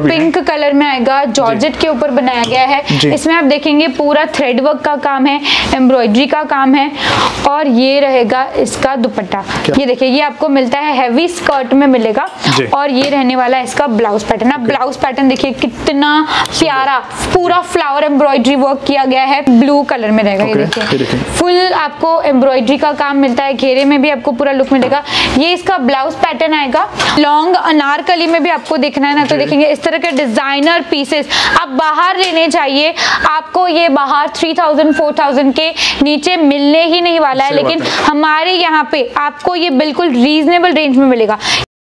Pink colour में आएगा, georgette के ऊपर बनाया गया है। इसमें आप देखेंगे पूरा थ्रेड वर्क का काम है, एम्ब्रॉयडरी का काम है और ये रहेगा इसका दुपट्टा। ये देखिए ये आपको मिलता है हैवी स्कर्ट में मिलेगा और ये रहने वाला है इसका ब्लाउज पैटर्न। आप ब्लाउज पैटर्न देखिए कितना प्यारा, पूरा फ्लावर एम्ब्रॉयडरी वर्क किया गया है, ब्लू कलर में रहेगा। ये देखिए फुल आपको एम्ब्रॉयडरी का काम मिलता है, घेरे में भी आपको पूरा लुक मिलेगा। ये इसका ब्लाउज पैटर्न आएगा। लॉन्ग अनारकली में भी आपको देखना है ना तो देखेंगे इस तरह के डिजाइनर पीसेस आप बाहर लेने चाहिए, आपको ये बाहर 3000 4000 के नीचे मिलने ही नहीं वाला है, लेकिन हमारे यहाँ पे आपको ये बिल्कुल रीजनेबल रेंज में मिलेगा।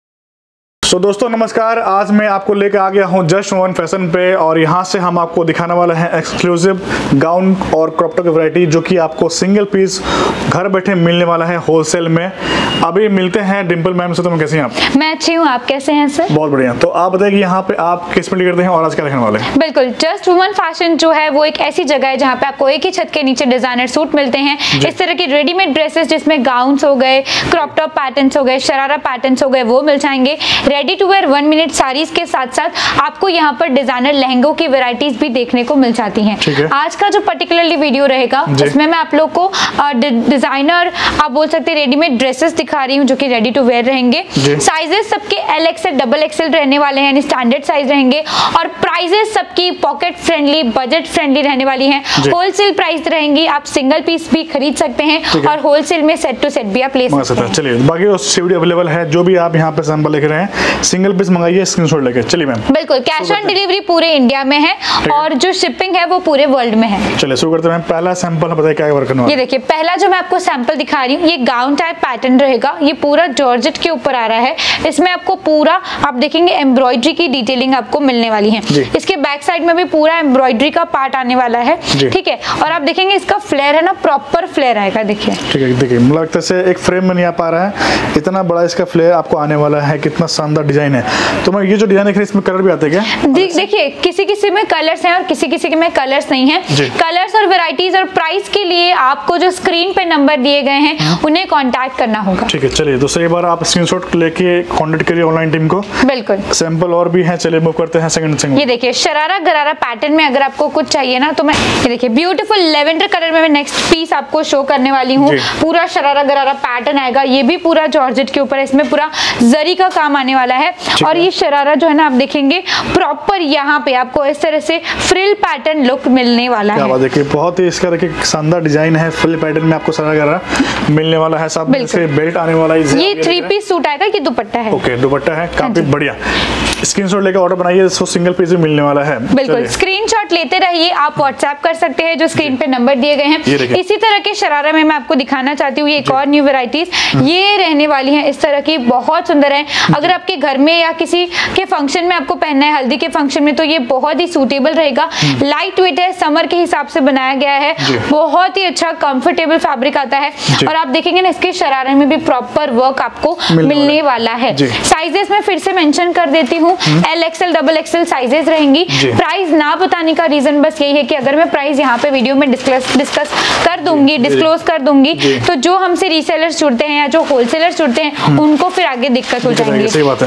तो दोस्तों नमस्कार, आज मैं आपको लेकर आ गया हूँ जस्ट वन फैशन पे और यहाँ से हम आपको दिखाने वाले हैं एक्सक्लूसिव गाउन और क्रॉप टॉप की वैरायटी जो कि आपको सिंगल पीस घर बैठे मिलने वाला है होलसेल में। अभी मिलते हैं डिम्पल मैम से। तो कैसे हैं आप? मैं अच्छी हूँ, आप कैसे हैं सर? बहुत बढ़िया। तो आप बताइए कि यहाँ पे आप किस में करते हैं और आज क्या दिखाने वाले हैं? बिल्कुल, जस्ट वुमन फैशन जो है वो एक ऐसी जगह है जहाँ पे आपको एक ही छत के नीचे डिजाइनर सूट मिलते हैं। इस तरह की रेडीमेड ड्रेसेस जिसमें गाउन्स हो गए, क्रॉप टॉप पैटर्न्स हो गए, शरारा पैटर्न्स हो गए, वो मिल जाएंगे। Ready to wear 1 minute saris के साथ साथ आपको यहाँ पर डिजाइनर लहंगों की वैरायटीज भी देखने को मिल जाती हैं। आज का जो पर्टिकुलरली वीडियो रहेगा उसमें मैं आप लोग को डिजाइनर आप बोल सकते हैं रेडीमेड ड्रेसेस दिखा रही हूँ जो कि रेडी टू वेयर रहेंगे। साइजेस सबके LXL से XXL रहने वाले हैं, यानी स्टैंडर्ड साइज रहेंगे और प्राइजेस सबकी पॉकेट फ्रेंडली, बजट फ्रेंडली रहने वाली हैं। होलसेल प्राइस रहेंगी, आप सिंगल पीस भी खरीद सकते हैं और होलसेल में सेट टू सेट भी आप ले सकते हैं। चलिए बाकी सीडी अवेलेबल है, जो भी आप यहाँ पे सैंपल लेके रहे हैं सिंगल पीस मंगाइए, स्क्रीनशॉट लेके। चलिए मैम। बिल्कुल, कैश ऑन डिलीवरी पूरे इंडिया में है और जो शिपिंग है वो पूरे वर्ल्ड में है। चलिए शुरू करते हैं। पहला सैंपल बताइए क्या वर्क करना है। ये देखिए पहला जो मैं आपको सैंपल दिखा रही हूँ ये गाउन टाइप पैटर्न रहेगा। ये पूरा जॉर्जेट के ऊपर आ रहा है। इसमें आपको पूरा आप देखेंगे एम्ब्रॉयडरी की डिटेलिंग आपको मिलने वाली है। इसके बैक साइड में भी पूरा एम्ब्रॉयडरी का पार्ट आने वाला है, ठीक है। और आप देखेंगे इसका फ्लेयर है ना, प्रॉपर फ्लेयर आएगा। देखिए ठीक है, देखिए मुझे लगता है एक फ्रेम में नहीं आ पा रहा है, इतना बड़ा इसका फ्लेयर आपको आने वाला है। कितना शानदार डिजाइन है। तो मैं ये जो डिजाइन देख रही है इसमें कलर भी आते हैं क्या? देखिए किसी किसी में कलर्स हैं और किसी किसी में कलर्स नहीं है। कलर्स और वैरायटीज और प्राइस के लिए आपको जो स्क्रीन पे नंबर दिए गए हैं उन्हें कांटेक्ट करना होगा। ठीक है, चलिए तो सही बार आप स्क्रीनशॉट लेके कांटेक्ट करिए ऑनलाइन टीम को। बिल्कुल, सैंपल और भी हैं, चलिए मूव करते हैं सेकंड। ये देखिए शरारा गरारा पैटर्न में अगर आपको कुछ चाहिए ना तो मैं ये देखिए ब्यूटीफुल लेवेंडर कलर में मैं नेक्स्ट पीस आपको शो करने वाली हूँ। पूरा शरारा गरारा पैटर्न आएगा, ये भी पूरा जॉर्जेट के ऊपर है। इसमें पूरा जरी का काम आने वाला है और ये शरारा जो है ना आप देखेंगे प्रॉपर यहाँ पे आपको इस तरह से फ्रिल पैटर्न लुक मिलने वाला है। देखिए बहुत ही इसका देखिए शानदार डिजाइन है, फ्रिल पैटर्न में आपको शरारा गरारा मिलने वाला है। साथ में इसके बेल्ट आने वाला है। ये 3 पीस सूट आएगा, ये दुपट्टा है। ओके, दुपट्टा है, काफी बढ़िया। स्क्रीनशॉट लेकर ऑर्डर बनाइए, सो सिंगल पीस भी मिलने वाला है। बिल्कुल, स्क्रीनशॉट लेते रहिए, आप व्हाट्सएप कर सकते हैं जो स्क्रीन पे नंबर दिए गए हैं। इसी तरह के शरारा में मैं आपको दिखाना चाहती हूँ ये एक और न्यू वैरायटीज ये रहने वाली हैं। इस तरह की बहुत सुंदर है। अगर आपके घर में या किसी के फंक्शन में आपको पहनना है, हल्दी के फंक्शन में, तो ये बहुत ही सूटेबल रहेगा। लाइट वेट है, समर के हिसाब से बनाया गया है। बहुत ही अच्छा कंफर्टेबल फैब्रिक आता है और आप देखेंगे ना इसके शरारे में भी प्रॉपर वर्क आपको मिलने वाला है। साइजेस में फिर से मेंशन कर देती हूँ, LXL XXL साइजेस रहेंगी। प्राइस ना बताने का रीजन बस यही है कि अगर मैं प्राइस यहाँ पे वीडियो में डिस्कस कर दूंगी, डिस्क्लोज कर दूंगी, तो जो हमसे रीसेलर्स जुड़ते हैं या जो होलसेलर्स जुड़ते हैं उनको फिर आगे दिक्कत हो जाएगी। सही बात है।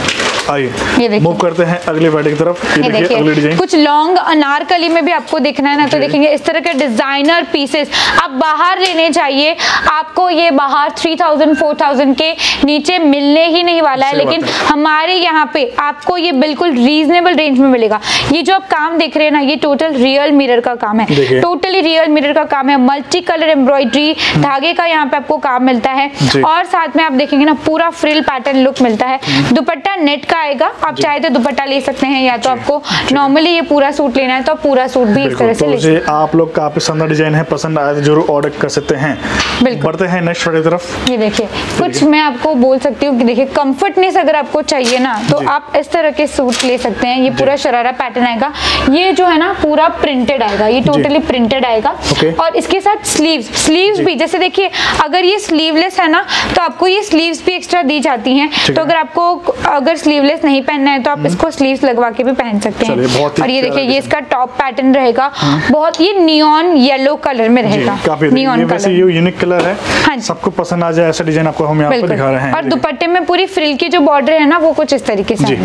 आइए मूव करते हैं अगली वैरायटी की तरफ। ये देखिए अगली डिजाइन कुछ लॉन्ग अनारकली में भी आपको देखना है ना तो देखेंगे इस तरह के डिजाइनर पीसेस आप बाहर लेने चाहिए, आपको ये बाहर 3000 4000 के नीचे मिलने ही नहीं वाला है, लेकिन हमारे यहाँ पे आपको ये बिल्कुल रीजनेबल रेंज में मिलेगा। ये जो आप काम देख रहे हैं ना ये टोटल रियल मिरर का काम है, टोटली रियल मिरर का काम है। मल्टी कलर एम्ब्रॉयडरी धागे का यहाँ पे आपको काम मिलता है और साथ में आप देखेंगे ना पूरा फ्रिल पैटर्न लुक मिलता है। दुपट्टा नेट का आएगा, आप चाहे तो दुपट्टा ले सकते हैं या तो आपको नॉर्मली ये पूरा सूट लेना है तो आप पूरा सूट भी इस तरह से ले सकते हैं। आप लोग काफी शानदार डिजाइन है, पसंद आया तो जरूर ऑर्डर कर सकते हैं। बढ़ते हैं नेक्स्ट वाली तरफ। ये देखिए कुछ मैं आपको बोल सकती हूँ कि देखिए कंफर्टनेस अगर आपको चाहिए ना तो आप इस तरह के सूट ले सकते हैं। ये पूरा शरारा पैटर्न आएगा, ये जो है ना पूरा प्रिंटेड आएगा, ये टोटली प्रिंटेड आएगा और इसके साथ स्लीव्स भी जैसे देखिए अगर ये स्लीवलेस है ना तो आपको ये स्लीव्स भी एक्स्ट्रा दी जाती हैं। तो अगर आपको अगर स्लीवलेस नहीं पहनना है तो आप इसको स्लीव्स लगवा के भी पहन सकते हैं। और ये देखिए ये इसका टॉप पैटर्न रहेगा, बहुत ये नियॉन येलो कलर में रहेगा। नियॉन कलर यूनिक कलर है, सबको पसंद आ जाए ऐसा डिजाइन आपको हम यहाँ पे दिखा रहे हैं। और दुपट्टे में पूरी फ्रिल की जो बॉर्डर है ना वो कुछ इस तरीके से आएगी।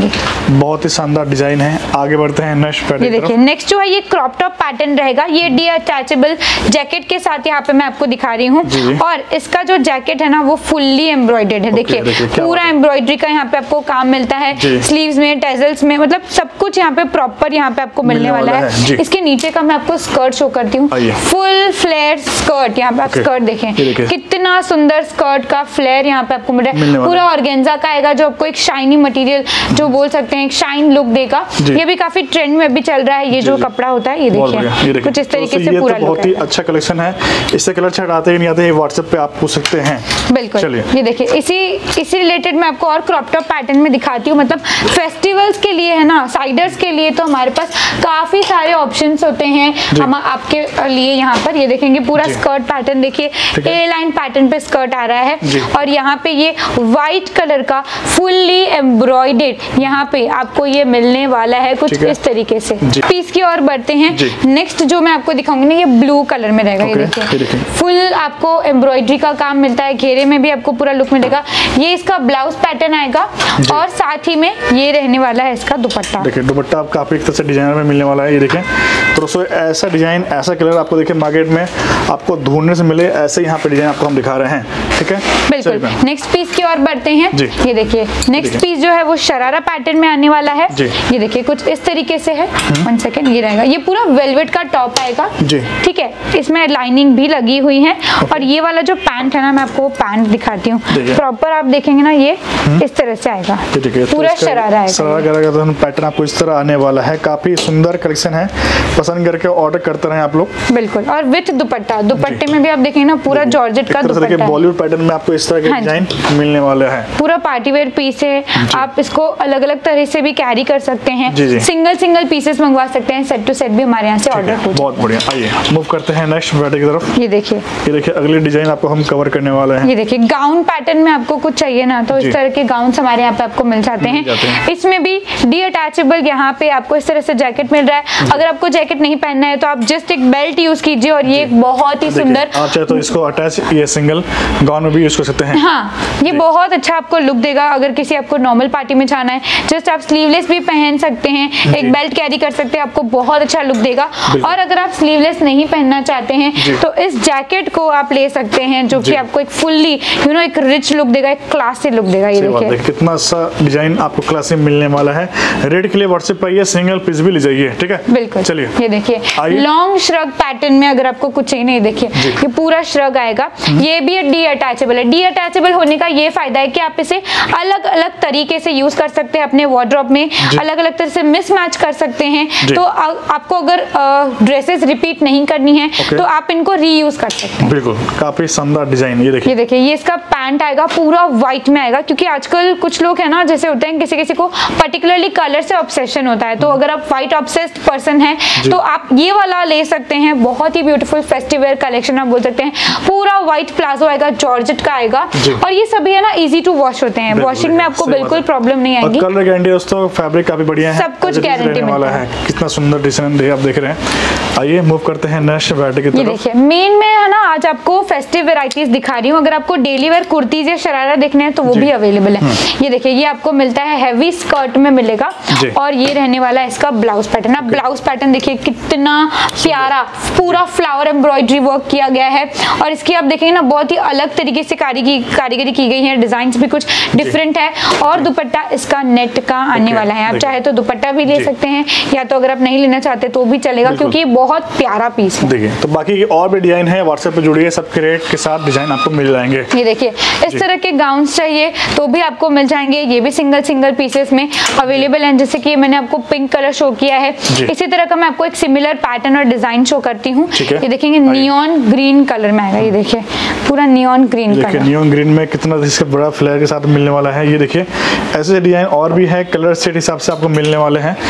बहुत ही शानदार डिजाइन है। आगे बढ़ते हैं नेक्स्ट पैटर्न। ये देखिए नेक्स्ट जो है ये क्रॉप टॉप पैटर्न रहेगा। ये डी अटैचेबल जैकेट के साथ यहाँ पे मैं आपको दिखा रही हूँ, और इसका जो जैकेट है ना वो फुल्ली एम्ब्रॉयडर्ड है। देखिए पूरा एम्ब्रॉयडरी का यहाँ पे आपको काम मिलता है, स्लीव्स में, टेजल्स में, मतलब सब कुछ यहाँ पे प्रॉपर यहाँ पे आपको मिलने वाला है। इसके नीचे का मैं आपको स्कर्ट शो करती हूँ, फुल फ्लेयर स्कर्ट। यहाँ पे आप स्कर्ट देखें, कितना सुंदर स्कर्ट का फ्लेयर यहाँ पे आपको मिल रहा है। पूरा ऑर्गेन्जा का आएगा जो आपको एक शाइनी मटेरियल जो बोल सकते हैं, एक शाइन लुक देगा। ये भी काफी ट्रेंड में भी चल रहा है ये जो कपड़ा होता है। ये देखिए कुछ इस तरीके से पूरा बहुत ही अच्छा कलेक्शन है। इससे कलर छट आते ही नहीं आते, व्हाट्सएप पे आप पूछ सकते हैं। बिल्कुल। ये देखिए इसी रिलेटेड मैं आपको और क्रॉप टॉप पैटर्न में दिखाती हूँ। मतलब फेस्टिवल्स के लिए है ना, साइडर्स के लिए तो हमारे पास काफी सारे ऑप्शंस होते हैं हम आपके लिए। यहाँ पर ये देखेंगे पूरा स्कर्ट पैटर्न, देखिए ए लाइन पैटर्न पे स्कर्ट आ रहा है, और यहाँ पे ये व्हाइट कलर का फुल्ली एम्ब्रॉयडर्ड यहाँ पे आपको ये मिलने वाला है कुछ इस तरीके से। पीस की और बढ़ते हैं। नेक्स्ट जो मैं आपको दिखाऊंगी ना, ये ब्लू कलर में रहेगा। ये देखिए फुल आपको एम्ब्रॉयडरी का काम मिलता है, घेरे में भी आपको पूरा लुक मिलेगा। ये इसका ब्लाउज पैटर्न आएगा, और साथ ही में ये रहने वाला है इसका दुपट्टा। देखिए दुपट्टा आपका काफी एक तरह से डिजाइनर में मिलने वाला है। ये देखें तो दोस्तों ऐसा डिजाइन, ऐसा कलर आपको देखिए मार्केट में आपको ढूंढने से मिले, ऐसे यहाँ पे डिजाइन आपको हम दिखा रहे हैं। ठीक है, बिल्कुल। नेक्स्ट पीस की ओर बढ़ते हैं। ये देखिए नेक्स्ट पीस जो है वो शरारा पैटर्न में आने वाला है। ये देखिए कुछ इस तरीके से है। 1 सेकेंड, ये रहेगा, ये पूरा वेलवेट का टॉप आएगा। ठीक है, इसमें लाइनिंग भी लगी हुई है, और ये वाला जो पैंट है ना, मैं आपको पैंट दिखाती हूँ प्रॉपर। आप देखेंगे ना ये इस तरह से आएगा, पूरा शरारा है। शरारा पैटर्न आपको इस तरह आने वाला है। काफी सुंदर कलेक्शन है, पसंद करके ऑर्डर करते रहे आप लोग। बिल्कुल, और विथ दुपट्टा, दुपट्टे में भी आप देखेंगे ना पूरा जॉर्जेट का दुपट्टा है। बॉलीवुड पैटर्न में आपको इस तरह के डिजाइन मिलने वाला है। पूरा पार्टी वेयर पीस है, आप इसको अलग अलग तरह से भी कैरी कर सकते हैं। सिंगल पीसेस मंगवा सकते हैं, सेट टू सेट भी हमारे यहाँ से ऑर्डर हो। बहुत बढ़िया। आइए मूव करते हैं नेक्स्ट वैरायटी की तरफ। ये देखिए अगली डिजाइन आपको हम कवर करने वाले हैं। ये देखिए गाउन पैटर्न में आपको कुछ चाहिए ना, तो इस तरह के गाउन हमारे यहाँ पे आपको मिल जाते हैं। इसमें भी डी अटैचेबल यहाँ पे आपको इस तरह से जैकेट मिल रहा है। अगर आपको जैकेट नहीं पहनना है तो आप जस्ट एक बेल्ट यूज कीजिए, और ये बहुत ही सुंदर, आप चाहे तो इसको अटैच ये सिंगल गाउन में भी यूज कर सकते हैं। हाँ, ये बहुत अच्छा आपको लुक देगा। अगर किसी आपको नॉर्मल पार्टी में जाना है, जस्ट आप स्लीवलेस भी पहन सकते हैं, एक बेल्ट कैरी कर सकते हैं, आपको बहुत अच्छा लुक देगा। और अगर आप स्लीवलेस नहीं पहनना चाहते हैं तो इस जैकेट को आप ले सकते हैं, जो कि आपको एक फुल्ली एक रिच लुक देगा, एक क्लासी लुक देगा। ये देखिए कितना अच्छा डिजाइन आपको क्लासी मिलने वाला है। रेड के लिए व्हाट्सएप पर ये सिंगल पीस भी ले जाइए। ठीक है, बिल्कुल। चलिए ये देखिए लॉन्ग श्रग पैटर्न में अगर आपको कुछ चाहिए, नहीं देखिए ये पूरा श्रग आएगा। ये भी डी अटैचेबल है। डी अटैचेबल होने का ये फायदा है कि आप इसे अलग अलग तरीके से यूज कर सकते हैं, अपने वार्डरोब में अलग अलग तरह से मिसमैच कर सकते हैं। तो आपको अगर ड्रेसेस रिपीट नहीं करनी है तो आप इनको रीयूज कर सकते हैं। बिल्कुल, काफी शानदार डिजाइन। ये देखिए ये इसका पैंट आएगा, पूरा व्हाइट में आएगा, क्योंकि आजकल कुछ लोग है ना, जैसे होते हैं किसी को पर्टिकुलरली कलर से ऑब्सेशन होता है, तो अगर आप व्हाइट ऑब्सेस्ड पर्सन है तो आप ये वाला ले सकते हैं। बहुत ही ब्यूटीफुल फेस्टिव वेयर कलेक्शन आप बोल सकते हैं। पूरा व्हाइट प्लाजो आएगा, जॉर्जेट का आएगा, और ये सभी है ना इजी टू वॉश होते हैं। वॉशिंग में आपको बिल्कुल प्रॉब्लम नहीं आएगी। कलर गारंटी दोस्तों, फैब्रिक काफी बढ़िया है, सब कुछ गारंटी वाला है। कितना सुंदर डिजाइन आप देख रहे हैं। आइए मूव करते हैं नेक्स्ट वैरायटी की तरफ। ये देखिए मेन में है ना, आज आपको फेस्टिव वैरायटीज दिखा रही हूँ। अगर आपको डेली वेयर कुर्तीज या शरारा देखने हैं तो वो भी अवेलेबल है। ये देखिए ये आपको मिलता है हैवी स्कर्ट में मिलेगा, और ये रहने वाला है इसका ब्लाउज पैटर्न। आप ब्लाउज पैटर्न देखिए कितना प्यारा, पूरा फ्लावर एम्ब्रॉयडरी वर्क किया गया है, और इसकी आप देखेंगे ना बहुत ही अलग तरीके से कारीगरी की गई है। डिजाइन भी कुछ डिफरेंट है, और दुपट्टा इसका नेट का आने वाला है। आप चाहे तो दुपट्टा भी ले सकते हैं, या तो अगर आप नहीं लेना चाहते तो भी चलेगा, क्योंकि बहुत प्यारा पीस है। देखिए तो बाकी और भी डिजाइन है, व्हाट्सएप पे जुड़िए, सबके रेट के साथ डिजाइन आपको मिल जाएंगे। ये देखिए इस तरह के गाउन्स चाहिए तो भी आपको मिल जाएंगे। ये भी सिंगल पीसेस में अवेलेबल हैं, जैसे कि मैंने आपको पिंक कलर शो किया है। इसी तरह का मैं आपको एक सिमिलर पैटर्न और डिजाइन शो करती हूँ। ये देखेंगे नियॉन ग्रीन कलर में आएगा। ये देखिए पूरा neon green colour, neon green में कितना इसका बड़ा फ्लेयर के साथ मिलने वाला है। ये देखिए ऐसे डिजाइन और भी है, कलर सेट हिसाब से आपको मिलने वाले हैं।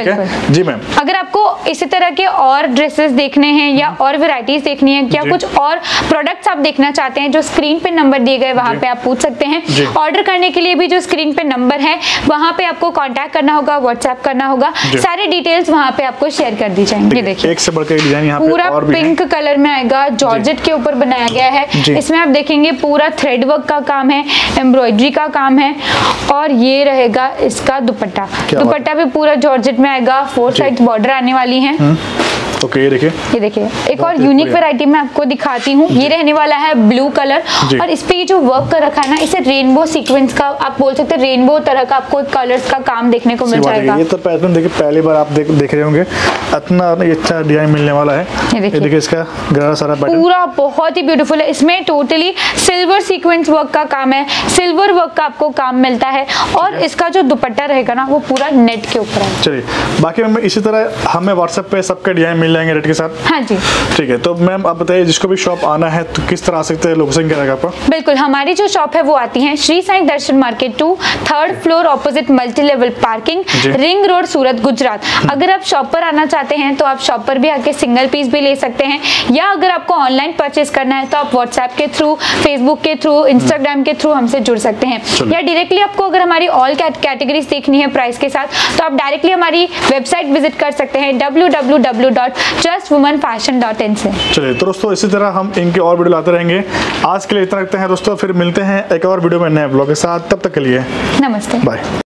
जी मैम, अगर आपको इसी तरह के और ड्रेसेस देखने हैं या और वैरायटीज देखनी है, क्या कुछ और प्रोडक्ट्स आप देखना चाहते हैं, जो स्क्रीन पे नंबर दिए गए वहां पे आप पूछ सकते हैं। ऑर्डर करने के लिए भी जो स्क्रीन पे नंबर है वहां पे आपको कांटेक्ट करना होगा, व्हाट्सएप करना होगा, सारे डिटेल्स वहां पे आपको शेयर कर दी जाएंगी। ये देखिए एक से बढ़कर डिजाइन यहाँ पे पूरा पिंक कलर में आएगा, जॉर्जेट के ऊपर बनाया गया है। इसमें आप देखेंगे पूरा थ्रेड वर्क का काम है, एम्ब्रॉयडरी का काम है, और ये रहेगा इसका दुपट्टा। दुपट्टा भी पूरा जॉर्जेट में आएगा, 4 साइड बॉर्डर आने वाली है। ओके, ये देखिए एक और यूनिक वैरायटी मैं आपको दिखाती हूँ। ये रहने वाला है ब्लू कलर, और इस पे जो वर्क कर रखा है ना, इसे रेनबो सीक्वेंस का आप बोल सकते हैं, रेनबो तरह का आपको कलर्स का काम देखने को मिल जाएगा। ये तो पैटर्न देखिए पहली बार आप देख रहे होंगे, इतना अच्छा डिजाइन मिलने वाला है। ये देखिए इसका गहरा सारा पैटर्न पूरा बहुत ही ब्यूटीफुल है। इसमें टोटली सिल्वर सीक्वेंस वर्क का काम है, सिल्वर वर्क का आपको काम मिलता है, और इसका जो दुपट्टा रहेगा ना वो पूरा नेट के ऊपर है। चलिए, बाकी मैम इसी तरह हमें व्हाट्सएप पे सबके डिजाइन मिल जाएंगे रेट के साथ। हाँ जी, ठीक है। तो मैम आप बताइए, जिसको भी शॉप आना है तो किस तरह आ सकते हैं, लोकेशन क्या रहेगा आपका? बिल्कुल, हमारी जो शॉप है वो आती है Shri Sai Darshan market 2, 3rd floor, opposite multi level parking, ring road, Surat, Gujarat. अगर आप शॉप पर आना चाहते हैं तो आप शॉप पर भी आके सिंगल पीस भी ले सकते हैं, या अगर आपको ऑनलाइन परचेस करना है तो आप व्हाट्सएप के थ्रू, फेसबुक के थ्रू, इंस्टाग्राम के थ्रू हमसे जुड़ सकते हैं, या डायरेक्टली आपको अगर हमारी ऑल कैटेगरीज देखनी है प्राइस के साथ तो आप डायरेक्टली हमारी वेबसाइट विजिट कर सकते हैं www.justwomanfashion.in से। चलिए, तो दोस्तों इसी तरह हम इनके और वीडियो लाते रहेंगे। आज के लिए इतना रखते हैं दोस्तों, फिर मिलते हैं एक और वीडियो में नए ब्लॉग के साथ। तब तक के लिए नमस्ते, बाय।